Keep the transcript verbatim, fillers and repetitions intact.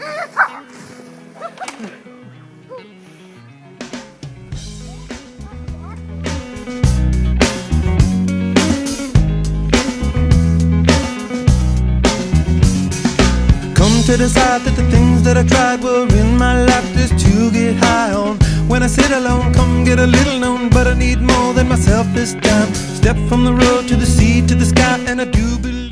To decide that the things that I tried were in my life just to get high on. When I sit alone, come get a little known, but I need more than myself this time. Step from the road to the sea to the sky, and I do believe